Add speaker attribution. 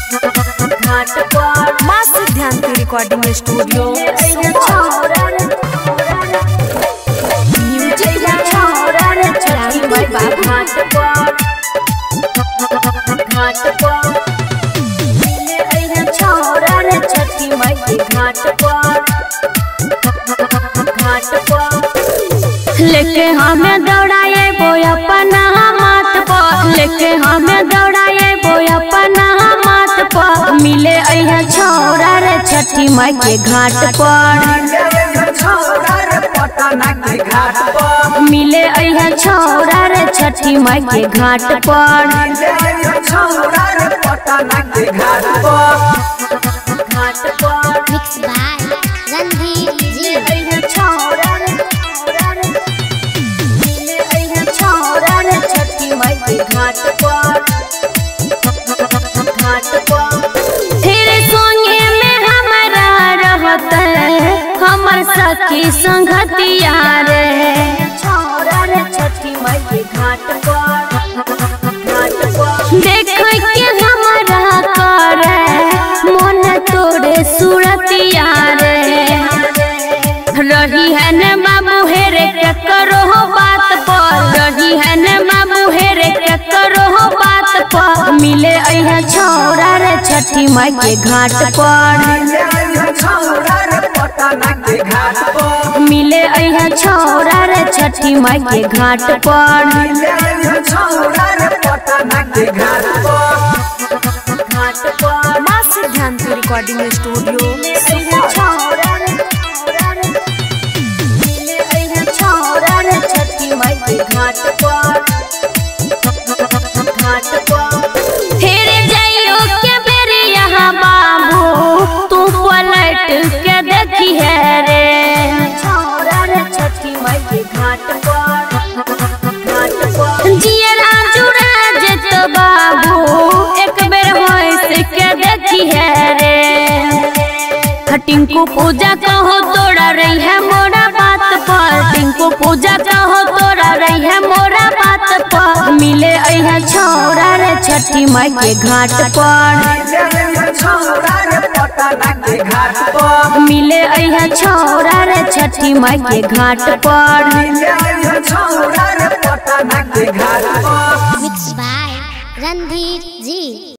Speaker 1: घाट पर
Speaker 2: माँ सिद्धांत रिकॉर्डिंग स्टूडियो
Speaker 1: घाट पर छौरा रे छठी माई के घाट पर
Speaker 3: लेके हमें दौड़ाए वो अपना माथ पर, लेके हमें दौड़ाए वो अपना माथ पर। मिले अइहा छौरा रे छठी माई के घाट पर, मिले अइहा छौरा रे छठी माई के घाट पर।
Speaker 4: मिक्स बाय रणधीर जी।
Speaker 1: छौरा रे छठी माई के घाट पर
Speaker 3: तेरे संगे में हमारा रहते हमर सखी संगतिया रे।
Speaker 1: छौरा रे छठी माई के घाट पर
Speaker 3: देख के हमारा करे मन तोड़े सूरतिया रे। रही है न बाबू हेरे के करो बात पर, रही है न बाबू हेरे के करो बात पर। मिले अइहा छौरा रे छठी माई के घाट पर, मिले अइहा छौरा रे छठी माई के घाट पर।
Speaker 2: माँ सिद्धांत रिकॉर्डिंग स्टूडियो
Speaker 1: छौरा रे छठी माई के घाट पर
Speaker 3: हेरे जाइयो के बेरी यहाँ बाबू तू पलट के देखी है रे।
Speaker 1: छौरा रे छठी माई के घाट पर
Speaker 3: जियरा जुड़ा जत बाबू एक बेर होइस के देखी है रे। टिंकू पूजा कहो तोड़ा रही है मोरा बात पर, टिंकू पूजा कहो तोड़ा रही है मोरा बात पर। मिले अइहा छौरा रे छठी माई के घाट पर, मिले अइहा छौरा रे छठी माई के घाट पर।
Speaker 4: मिक्स बाय रणधीर जी।